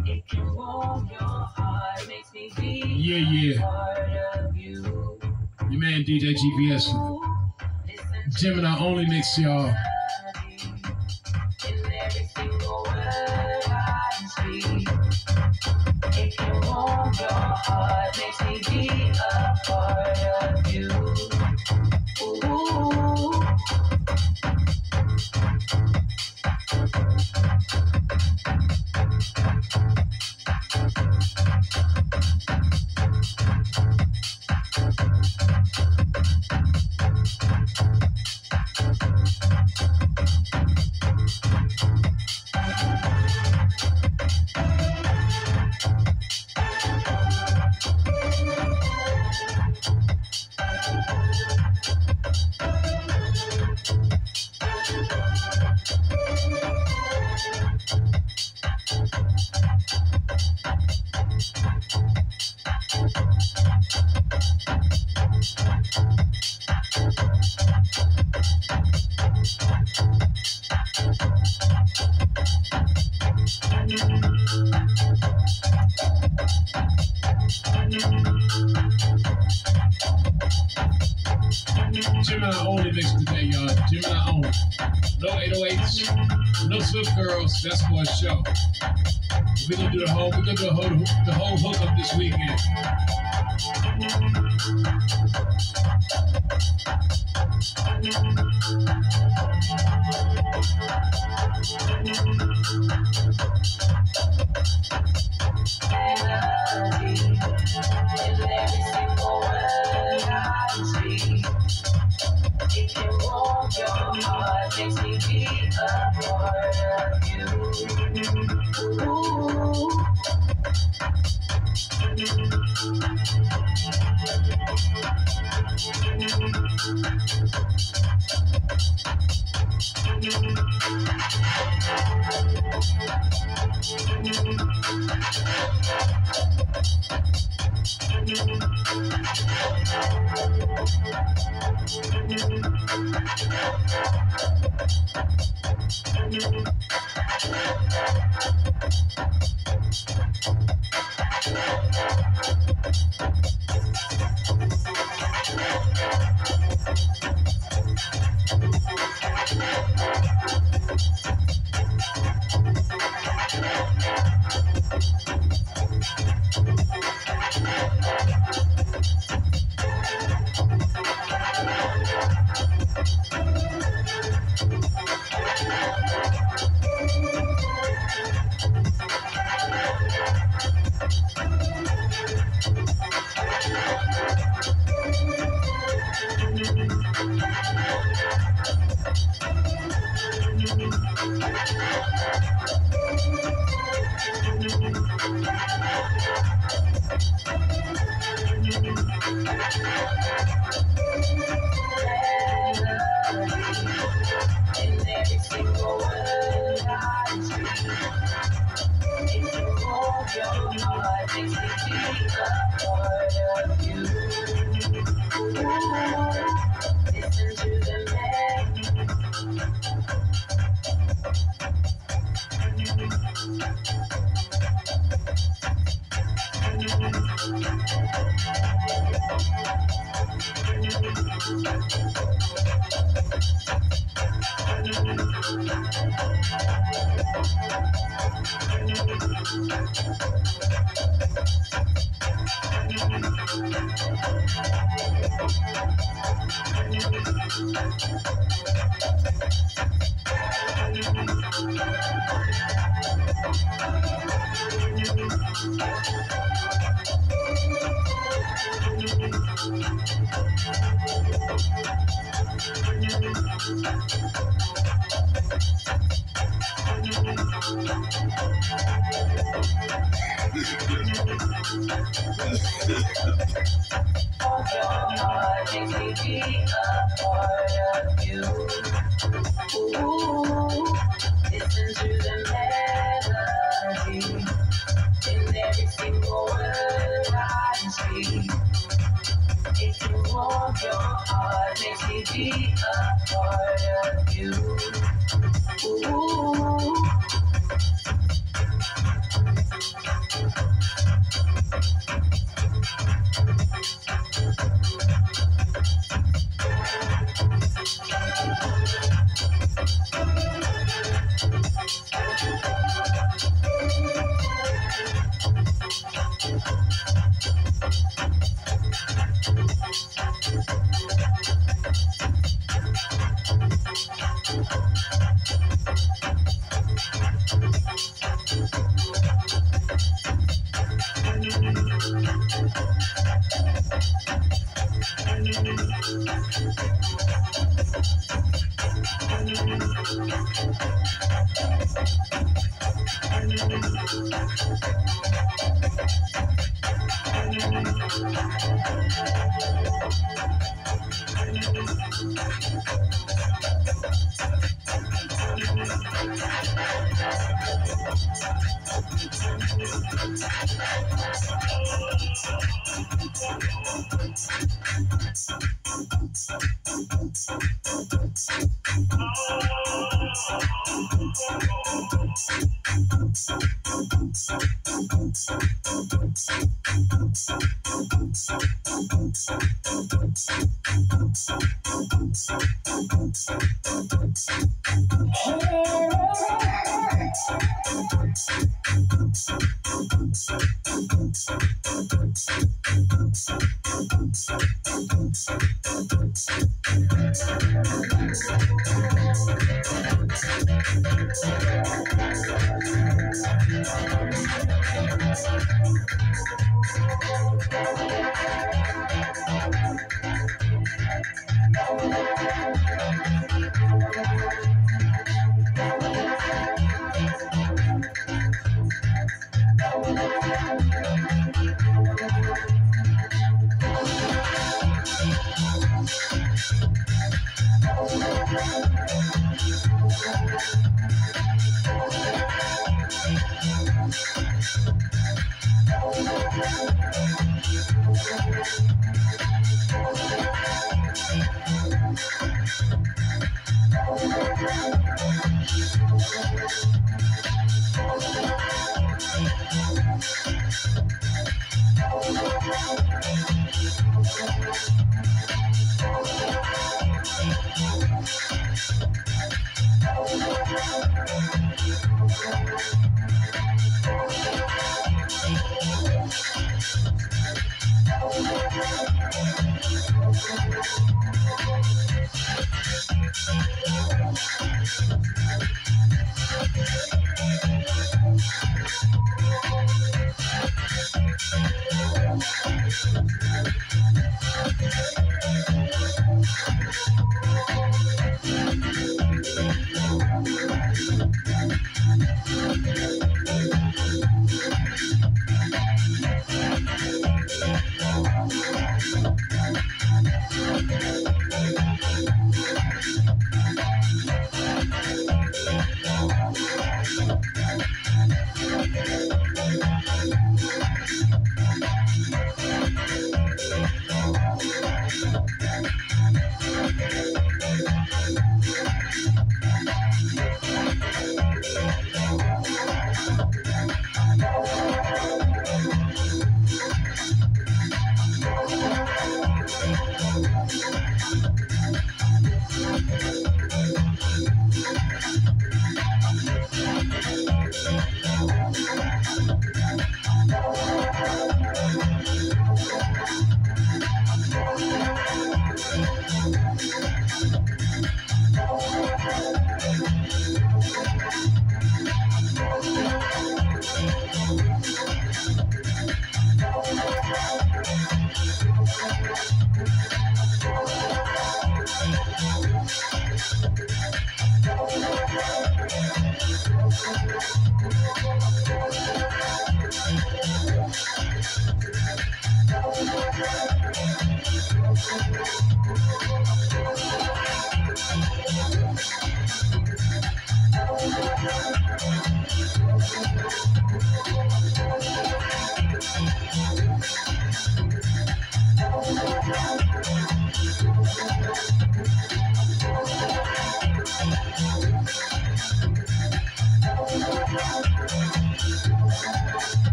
It can warm your heart, makes me be part of you. Your man DJ GPS. Gemini only mix, y'all. In every single word I speak. It can warm your heart, makes me be a part of you. Ooh. Gemini only mix today, y'all. Gemini only. No 808s, no Swift Girls. That's for a show. We're gonna do the whole hookup this weekend. It can warm your heart, makes me be a part of you. Ooh.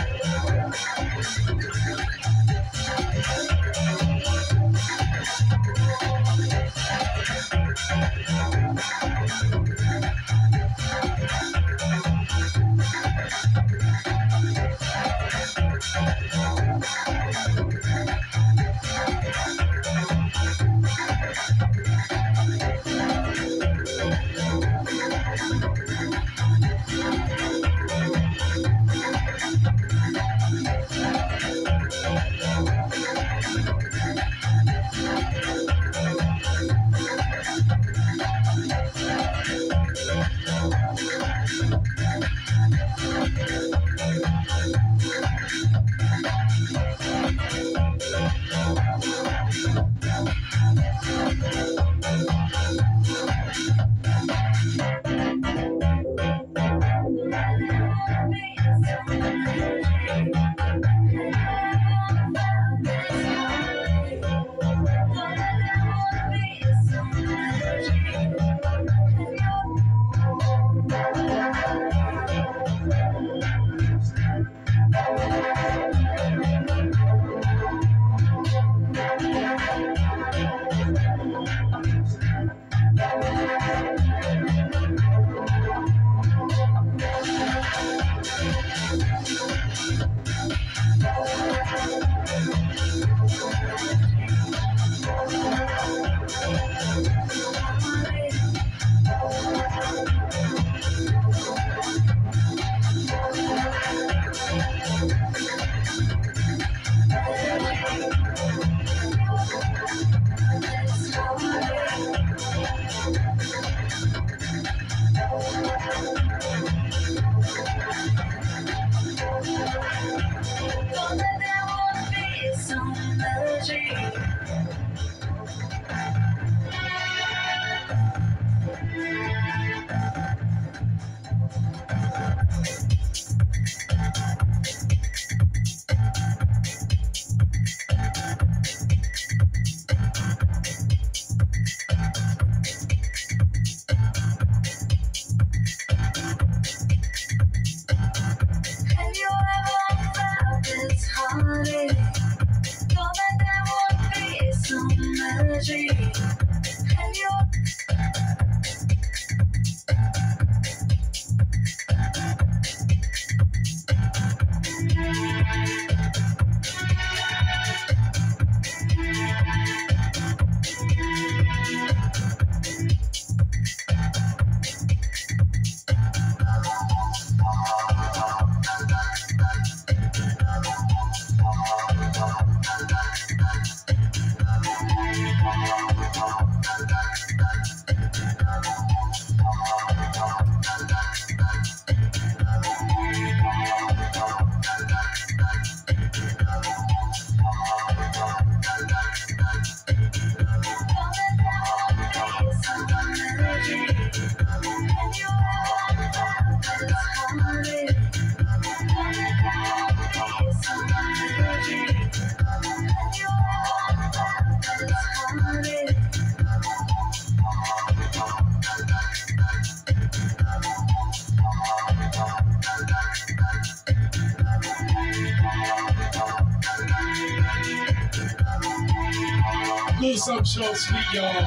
Little something short, sweet, y'all.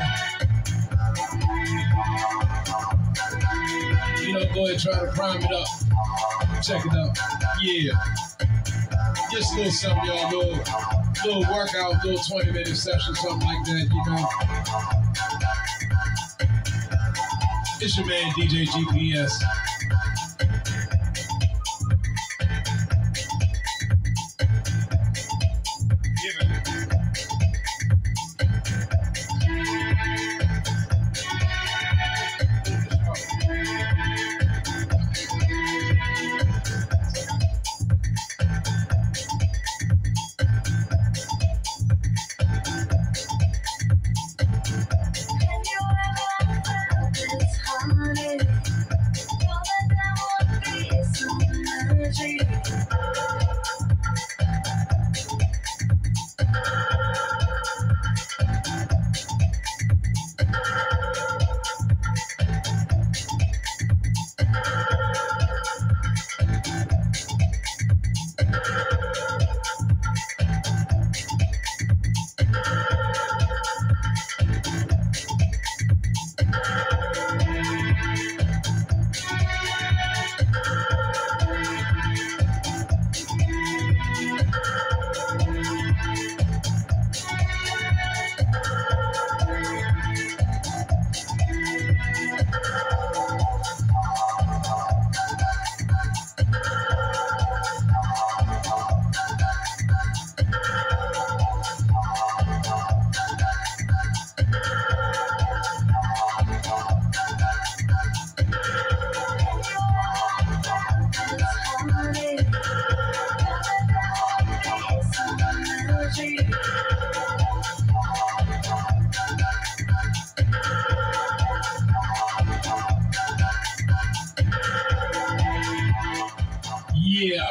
You know, go ahead and try to prime it up. Check it out. Yeah. Just a little something, y'all. Little workout, little 20-minute session, something like that, you know. It's your man, DJ GPS.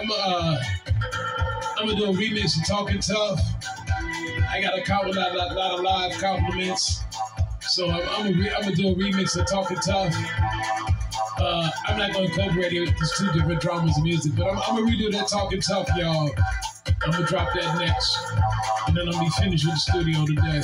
I'm gonna do a remix of Talking Tough. I got a lot of live compliments. So I'm gonna do a remix of Talking Tough. I'm not gonna incorporate it. There's two different genres of music, but I'm gonna redo that Talking Tough, y'all. I'm gonna drop that next, and then I'll be finished with the studio today.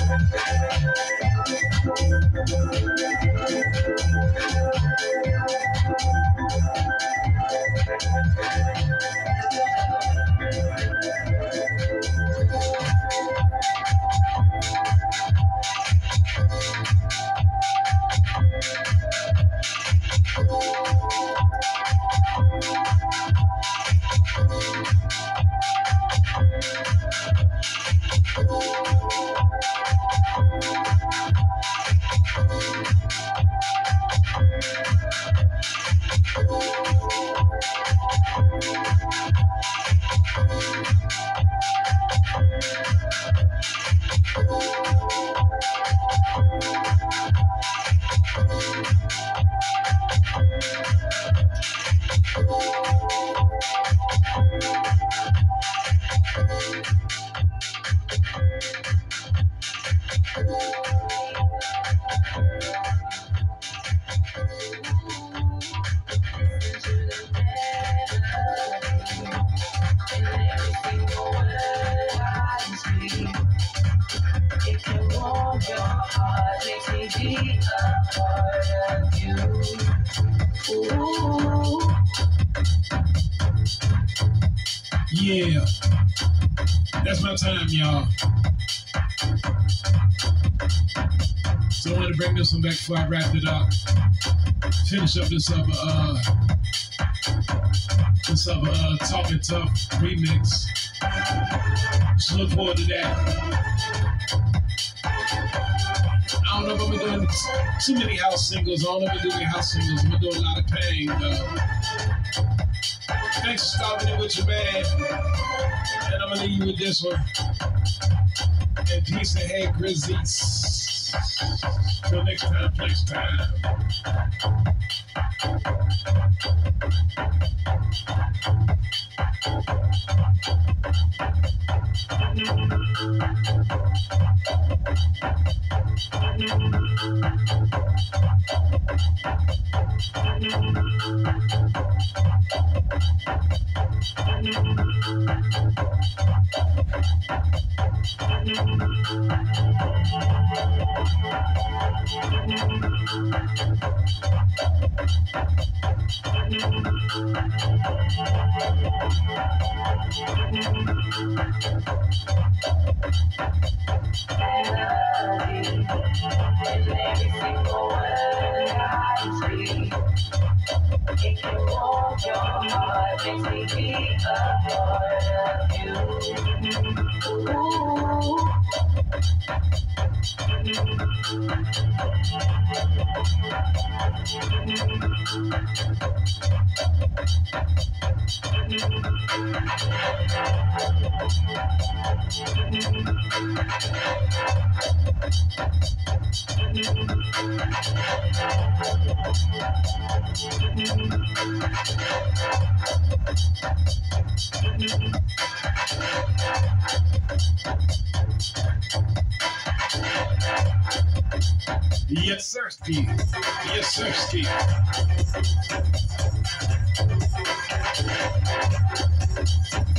It can warm your heart, makes me be a part of you. Ooh. Yeah, that's my time, y'all. So I wanted to bring this one back before I wrap it up. Finish up this other Talking Tough remix. Just look forward to that. I don't know if I'm doing too many house singles. I don't know if I'm doing house singles. I'm doing a lot of pain, though. Thanks for stopping in with your man. And I'm going to leave you with this one. And peace and hey, Grizzlies. Till next time, next time. It can warm your heart, makes me be a part Yes, sirski. Yes, sirski.